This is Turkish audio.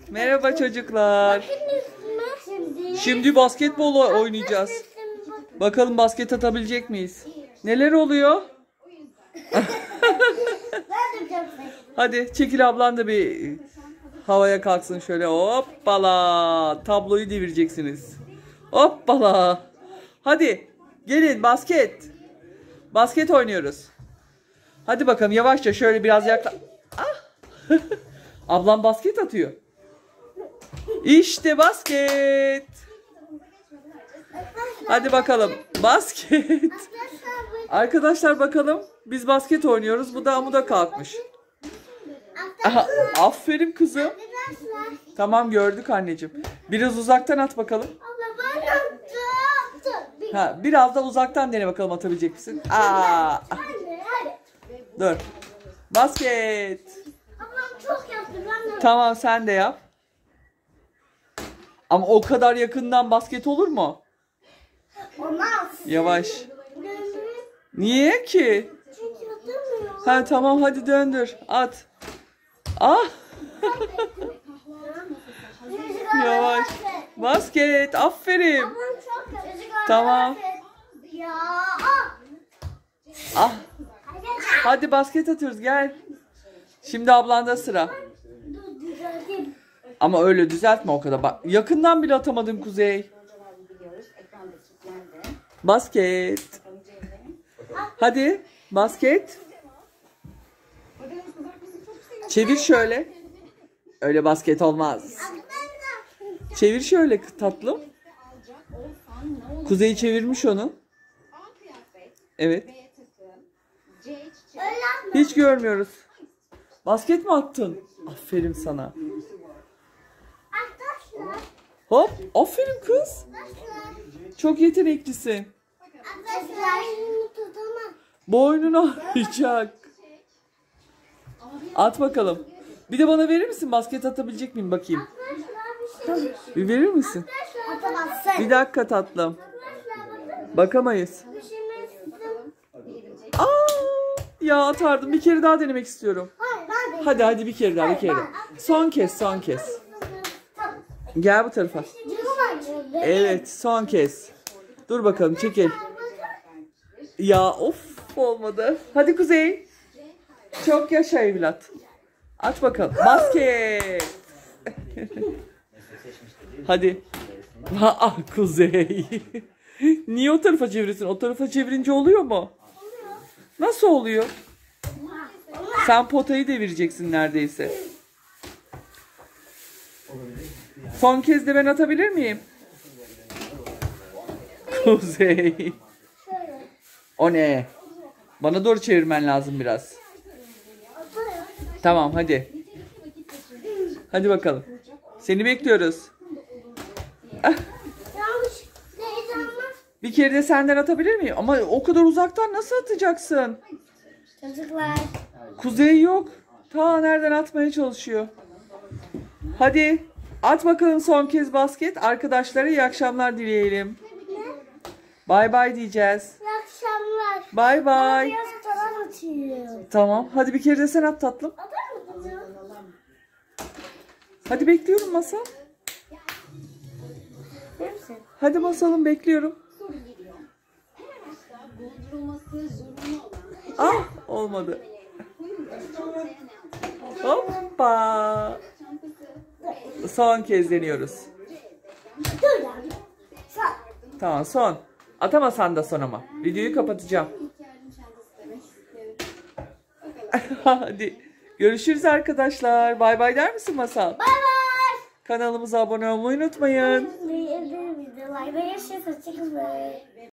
Merhaba çocuklar. Şimdi basketbol oynayacağız. Bakalım basket atabilecek miyiz? Neler oluyor? Hadi çekil, ablan da bir havaya kalksın şöyle. Hoppala. Tabloyu devireceksiniz. Hoppala. Hadi gelin, basket. Basket oynuyoruz. Hadi bakalım, yavaşça şöyle biraz yaklaş. Ah. Ablam basket atıyor. İşte basket. Hadi bakalım. Basket. Arkadaşlar bakalım. Biz basket oynuyoruz. Bu da amuda kalkmış. Aha, aferin kızım. Tamam, gördük anneciğim. Biraz uzaktan at bakalım. Ha, biraz da uzaktan dene bakalım, atabilecek misin? Aa. Dur. Basket. Tamam, sen de yap. Ama o kadar yakından basket olur mu? Olmaz. Yavaş. Niye ki? Çünkü atamıyor. Ha tamam, hadi döndür. At. Ah. Yavaş. Basket. Aferin. Tamam. Ya. Ah. Hadi basket atıyoruz, gel. Şimdi ablanda sıra. Dur düzelteyim. Ama öyle düzeltme o kadar. Bak, yakından bile atamadın Kuzey. Basket. Hadi basket. Çevir şöyle. Öyle basket olmaz. Çevir şöyle tatlım. Kuzey çevirmiş onu. Evet. Hiç görmüyoruz. Basket mi attın? Aferin sana. Arkadaşlar. Hop. Aferin kız. Çok yeteneklisin. Arkadaşlar. Tutamam. Boynunu ağrıyacak. At bakalım. Bir de bana verir misin? Basket atabilecek miyim bakayım? Bir verir misin? Atamazsın. Bir dakika tatlım. Bakamayız. Aa, ya atardım. Bir kere daha denemek istiyorum. Hadi bir kere daha, bir kere daha. Son kez. Gel bu tarafa. Evet, son kez. Dur bakalım, çekil. Ya of, olmadı. Hadi Kuzey. Çok yaşa evlat. Aç bakalım. Basket. Hadi. Ah Kuzey. Niye o tarafa çeviriyorsun? O tarafa çevirince oluyor mu? Nasıl oluyor? Sen potayı devireceksin neredeyse. Son kez de ben atabilir miyim? Kuzey. O ne? Bana doğru çevirmen lazım biraz. Tamam, hadi. Hadi bakalım. Seni bekliyoruz. Bir kere de senden atabilir miyim? Ama o kadar uzaktan nasıl atacaksın? Çocuklar. Kuzey yok. Ta nereden atmaya çalışıyor. Hadi at bakalım son kez basket. Arkadaşlara iyi akşamlar dileyelim. Bay bay diyeceğiz. İyi akşamlar. Bay bay. Biraz falan atıyor. Tamam. Hadi bir kere de sen at tatlım. Atar mısın? Hadi bekliyorum masal. Hadi basalım, bekliyorum. Ah, olmadı. Hoppa. Son kez deniyoruz. Dur lan. Tamam, son. Atamasan da son ama. Videoyu kapatacağım. Hadi. Görüşürüz arkadaşlar. Bay bay der misin Masal? Bay bay. Kanalımıza abone olmayı unutmayın. Videolar ve yaşasın.